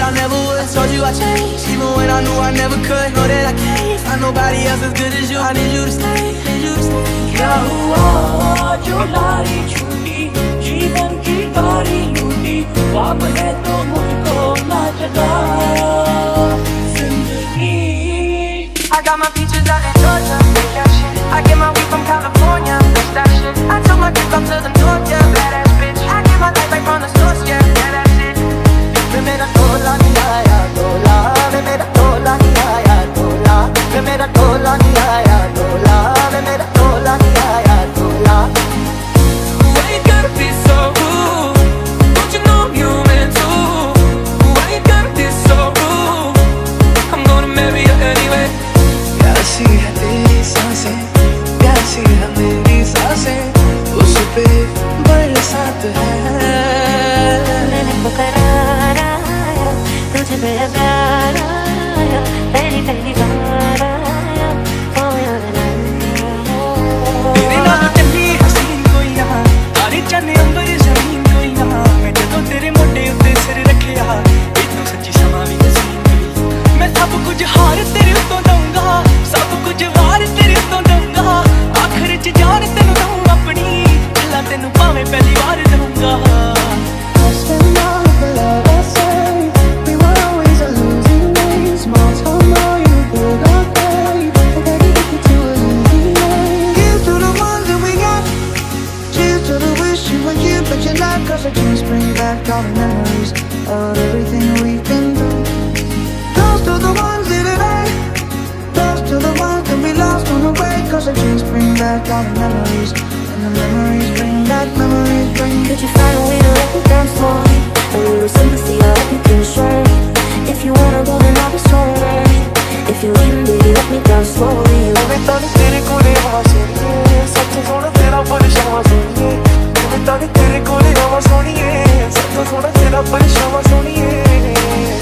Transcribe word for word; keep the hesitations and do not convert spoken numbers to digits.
I never would. I told you I changed, even when I knew I never could. Know that I can't find nobody else as good as you. I need you to stay, need you to stay. क्या हुआ जो लारी छूटी, जीवन की बारी लूटी, ख्वाब है तो मुझको ना जगा जिंदगी। I got my peaches out in Georgia, make that shit. I get my weed from California, that's that shit. I took my trip up to the north, yeah, badass bitch. I get my life right from the source, yeah, yeah, that's it. वे मेरा टोला नहीं आया टोला, वे मेरा टोला नहीं आया टोला, वे मेरा टोला नहीं आया टोला, वे मेरा टोला नहीं आया टोला। Why you gotta be so rude? Don't you know I'm human too? Why you gotta be so rude? I'm gonna marry you anyway. प्यासी है तेरी सांसें, प्यासी है मेरी सांसें, उस पे बरसात है। मैंने तो करार आया, तुझे मेरा प्यार आया, पहली पहली बार आया, ओ यारा। तेरे नाल चली हसीन कोई यहाँ, तारे चन्ने अंबर जमीन कोई यहाँ। मैं जदों तेरे मोढे उत्ते सिर रखिया, इतों सच्ची समा भी हसीन कोई। मैं सब कुछ हार तेरे उत्तों दूंगा, सब कुछ वार तेरे उत्तों दूंगा। आखिर च जान तेनू दूं अपनी, भला तेनू भावें पहली बार दूंगा। Cause I just bring back all the memories of everything we've been through. Toast to the ones that it ain't, toast to the ones that we lost on the way. Cause I just bring back all the memories, and the memories bring back, memories bring. Could you find a way to let me down slowly? A little sympathy, I hope you can show me. If you wanna go, then I'll be so ready. If you leave, baby, let me down slowly. मैं ताने तेरे कोले आवां सोनिए, सच सोना तेरा परछावां सोनिए। मैं ताने तेरे कोले आवां सोनिए, सच सोना तेरा परछावां सोनिए।